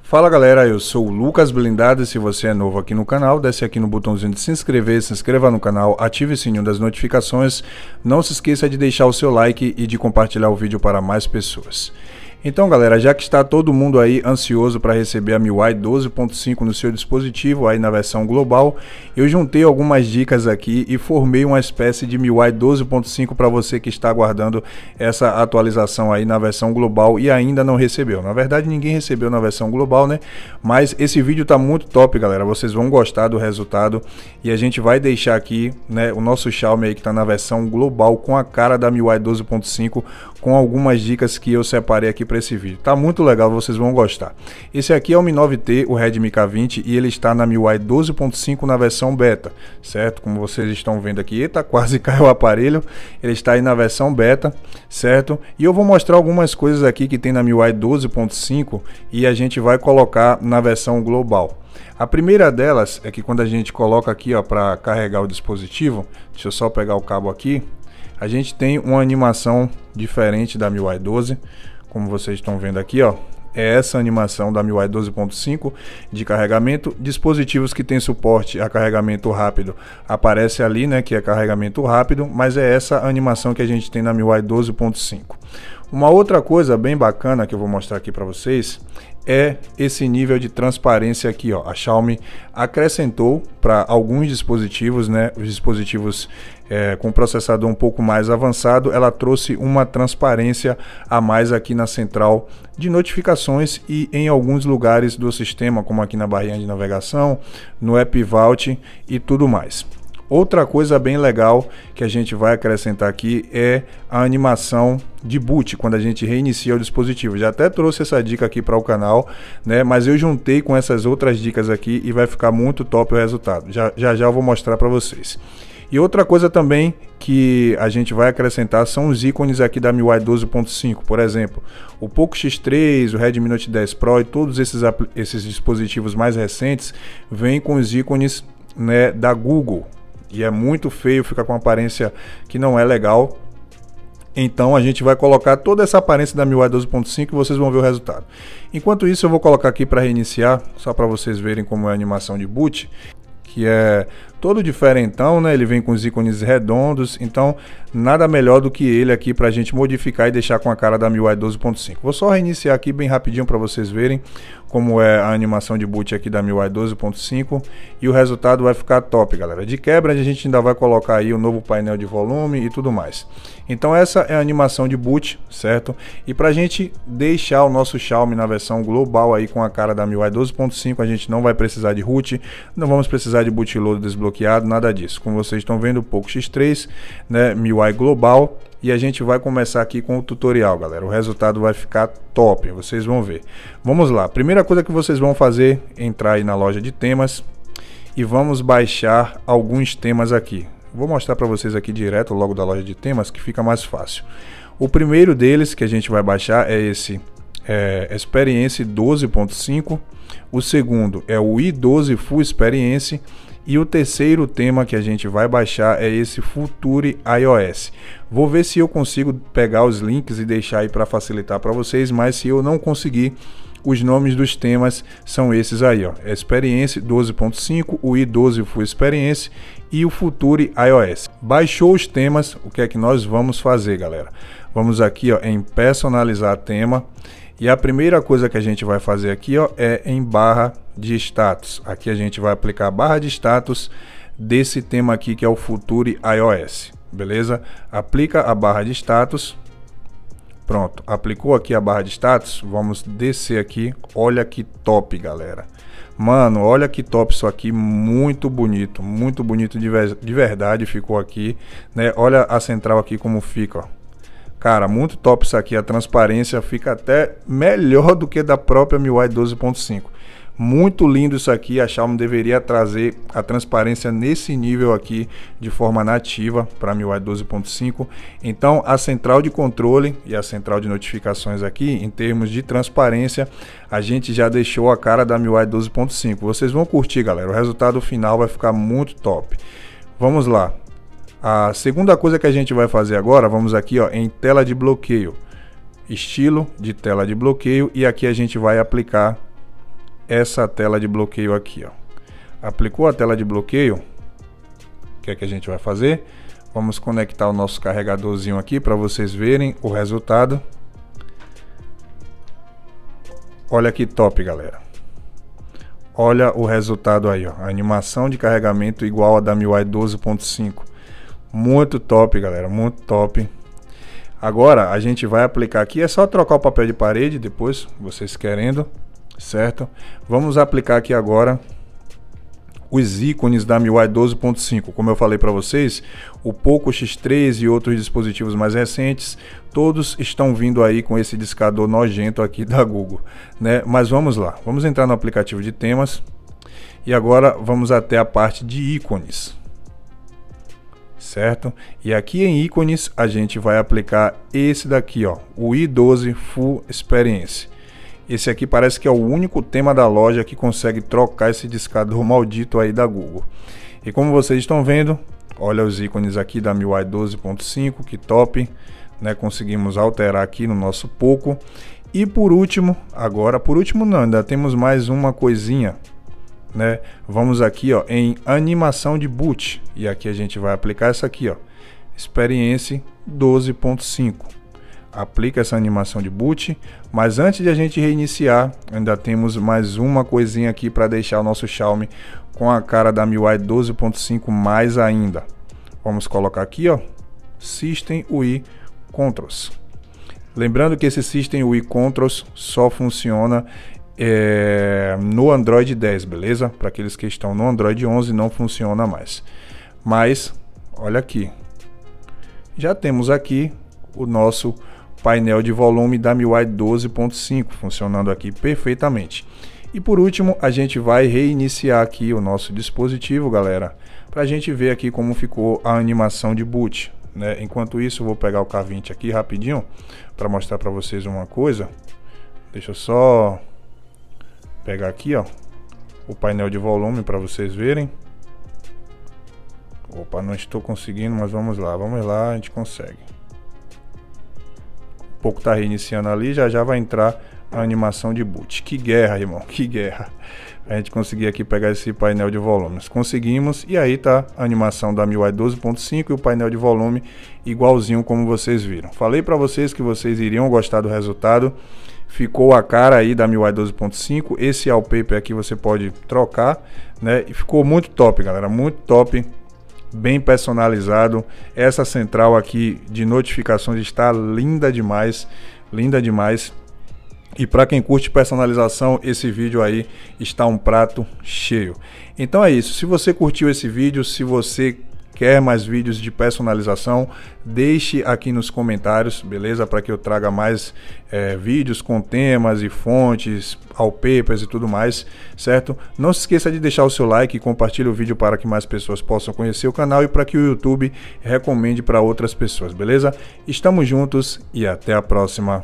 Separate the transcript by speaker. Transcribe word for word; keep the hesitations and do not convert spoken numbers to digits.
Speaker 1: Fala galera, eu sou o Lucas Blindado e se você é novo aqui no canal, desce aqui no botãozinho de se inscrever, se inscreva no canal, ative o sininho das notificações, não se esqueça de deixar o seu like e de compartilhar o vídeo para mais pessoas. Então galera, já que está todo mundo aí ansioso para receber a M I U I doze ponto cinco no seu dispositivo aí na versão global, eu juntei algumas dicas aqui e formei uma espécie de M I U I doze ponto cinco para você que está aguardando essa atualização aí na versão global e ainda não recebeu. Na verdade ninguém recebeu na versão global, né? Mas esse vídeo tá muito top, galera, vocês vão gostar do resultado e a gente vai deixar aqui, né, o nosso Xiaomi aí que está na versão global com a cara da M I U I doze ponto cinco, com algumas dicas que eu separei aqui para esse vídeo. Tá muito legal, vocês vão gostar. Esse aqui é o Mi nove T, o Redmi K vinte, e ele está na M I U I doze ponto cinco na versão beta, certo? Como vocês estão vendo aqui, eita, quase caiu o aparelho. Ele está aí na versão beta, certo? E eu vou mostrar algumas coisas aqui que tem na M I U I doze ponto cinco e a gente vai colocar na versão global. A primeira delas é que quando a gente coloca aqui, ó, para carregar o dispositivo, deixa eu só pegar o cabo aqui, a gente tem uma animação diferente da M I U I doze, como vocês estão vendo aqui, ó, é essa animação da M I U I doze ponto cinco de carregamento. Dispositivos que tem suporte a carregamento rápido aparece ali, né, que é carregamento rápido, mas é essa animação que a gente tem na M I U I doze ponto cinco. Uma outra coisa bem bacana que eu vou mostrar aqui para vocês é esse nível de transparência aqui, ó. A Xiaomi acrescentou para alguns dispositivos, né, os dispositivos é, com processador um pouco mais avançado, ela trouxe uma transparência a mais aqui na central de notificações e em alguns lugares do sistema, como aqui na barrinha de navegação, no App Vault e tudo mais. Outra coisa bem legal que a gente vai acrescentar aqui é a animação de boot, quando a gente reinicia o dispositivo. Já até trouxe essa dica aqui para o canal, né? Mas eu juntei com essas outras dicas aqui e vai ficar muito top o resultado. Já já, já eu vou mostrar para vocês. E outra coisa também que a gente vai acrescentar são os ícones aqui da M I U I doze ponto cinco. Por exemplo, o Poco X três, o Redmi Note dez Pro e todos esses, esses dispositivos mais recentes vêm com os ícones, né, da Google. E é muito feio, fica com uma aparência que não é legal. Então a gente vai colocar toda essa aparência da M I U I doze ponto cinco e vocês vão ver o resultado. Enquanto isso eu vou colocar aqui para reiniciar, só para vocês verem como é a animação de boot, que é todo diferentão, né? Ele vem com os ícones redondos, então nada melhor do que ele aqui para a gente modificar e deixar com a cara da M I U I doze ponto cinco. Vou só reiniciar aqui bem rapidinho para vocês verem como é a animação de boot aqui da M I U I doze ponto cinco e o resultado vai ficar top, galera. De quebra a gente ainda vai colocar aí o novo painel de volume e tudo mais. Então essa é a animação de boot, certo? E para a gente deixar o nosso Xiaomi na versão global aí com a cara da M I U I doze ponto cinco, a gente não vai precisar de root, não vamos precisar de bootloader desbloqueado, nada disso. Como vocês estão vendo, o Poco X três, né, M I U I global, e a gente vai começar aqui com o tutorial, galera. O resultado vai ficar top, vocês vão ver. Vamos lá, primeira coisa que vocês vão fazer é entrar aí na loja de temas e vamos baixar alguns temas aqui. Vou mostrar para vocês aqui direto logo da loja de temas, que fica mais fácil. O primeiro deles que a gente vai baixar é esse é, Experience doze ponto cinco. O segundo é o i doze Full Experience. E o terceiro tema que a gente vai baixar é esse Future iOS. Vou ver se eu consigo pegar os links e deixar aí para facilitar para vocês, mas se eu não conseguir, os nomes dos temas são esses aí, ó. Experience doze ponto cinco, o i doze Full Experience e o Future iOS. Baixou os temas, o que é que nós vamos fazer, galera? Vamos aqui, ó, em personalizar tema. E a primeira coisa que a gente vai fazer aqui, ó, é em barra de status. Aqui a gente vai aplicar a barra de status desse tema aqui que é o Future iOS, beleza? Aplica a barra de status. Pronto, aplicou aqui a barra de status. Vamos descer aqui. Olha que top, galera. Mano, olha que top isso aqui, muito bonito, muito bonito de, ver de verdade ficou aqui, né? Olha a central aqui como fica, ó. Cara, muito top isso aqui, a transparência fica até melhor do que da própria M I U I doze ponto cinco. Muito lindo isso aqui, a Xiaomi deveria trazer a transparência nesse nível aqui de forma nativa para a M I U I doze ponto cinco. Então a central de controle e a central de notificações aqui, em termos de transparência, a gente já deixou a cara da M I U I doze ponto cinco. Vocês vão curtir, galera, o resultado final vai ficar muito top. Vamos lá. A segunda coisa que a gente vai fazer agora, vamos aqui, ó, em tela de bloqueio, estilo de tela de bloqueio, e aqui a gente vai aplicar essa tela de bloqueio aqui, ó. Aplicou a tela de bloqueio, o que é que a gente vai fazer? Vamos conectar o nosso carregadorzinho aqui para vocês verem o resultado. Olha que top, galera. Olha o resultado aí, ó. A animação de carregamento igual a da M I U I doze ponto cinco. Muito top, galera, muito top. Agora a gente vai aplicar aqui, é só trocar o papel de parede depois, vocês querendo, certo? Vamos aplicar aqui agora os ícones da M I U I doze ponto cinco. Como eu falei para vocês, o Poco X três e outros dispositivos mais recentes, todos estão vindo aí com esse discador nojento aqui da Google, né? Mas vamos lá, vamos entrar no aplicativo de temas e agora vamos até a parte de ícones, certo? E aqui em ícones a gente vai aplicar esse daqui, ó, o i doze Full Experience. Esse aqui parece que é o único tema da loja que consegue trocar esse discador maldito aí da Google. E como vocês estão vendo, olha os ícones aqui da M I U I doze ponto cinco, que top, né? Conseguimos alterar aqui no nosso Poco. E por último, agora por último não, ainda temos mais uma coisinha, né? Vamos aqui, ó, em animação de boot, e aqui a gente vai aplicar essa aqui, ó, Experience doze ponto cinco. Aplica essa animação de boot, mas antes de a gente reiniciar, ainda temos mais uma coisinha aqui para deixar o nosso Xiaomi com a cara da M I U I doze ponto cinco mais ainda. Vamos colocar aqui, ó, System U I Controls. Lembrando que esse System U I Controls só funciona é, no Android dez, beleza? Para aqueles que estão no Android onze não funciona mais. Mas olha aqui, já temos aqui o nosso painel de volume da M I U I doze ponto cinco funcionando aqui perfeitamente. E por último, a gente vai reiniciar aqui o nosso dispositivo, galera, para a gente ver aqui como ficou a animação de boot, né? Enquanto isso, eu vou pegar o K vinte aqui rapidinho para mostrar para vocês uma coisa. Deixa eu só pegar aqui, ó, o painel de volume para vocês verem. Opa, não estou conseguindo, mas vamos lá, vamos lá, a gente consegue. Pouco tá reiniciando ali, já já vai entrar a animação de boot. Que guerra, irmão, que guerra. A gente conseguir aqui pegar esse painel de volumes. Conseguimos, e aí tá a animação da M I U I doze ponto cinco e o painel de volume igualzinho como vocês viram. Falei para vocês que vocês iriam gostar do resultado. Ficou a cara aí da M I U I doze ponto cinco. Esse wallpaper aqui você pode trocar, né? E ficou muito top, galera, muito top. Bem personalizado. Essa central aqui de notificações está linda demais, linda demais. E para quem curte personalização, esse vídeo aí está um prato cheio. Então é isso. Se você curtiu esse vídeo, se você quer mais vídeos de personalização, deixe aqui nos comentários, beleza? Para que eu traga mais é, vídeos com temas e fontes, wallpapers e tudo mais, certo? Não se esqueça de deixar o seu like e compartilhe o vídeo para que mais pessoas possam conhecer o canal e para que o YouTube recomende para outras pessoas, beleza? Estamos juntos e até a próxima.